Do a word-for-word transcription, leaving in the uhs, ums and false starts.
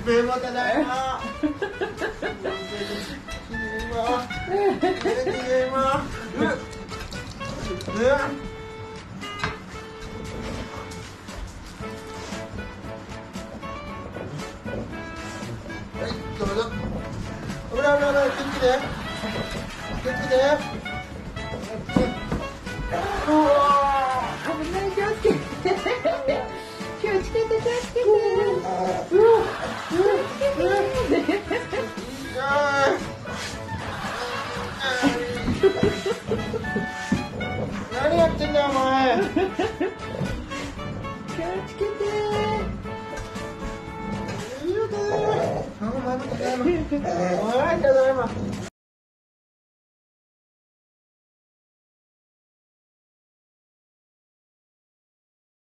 メモただいま。どうぞ。ほらほらほら、気をつけて。気をつけて。うわー。 危ない、気をつけて。気をつけて、気をつけて。 うわ気をつけて。 何やってんだよお前。 気をつけて。 いいよ、ただいま。ただいま。ただいま。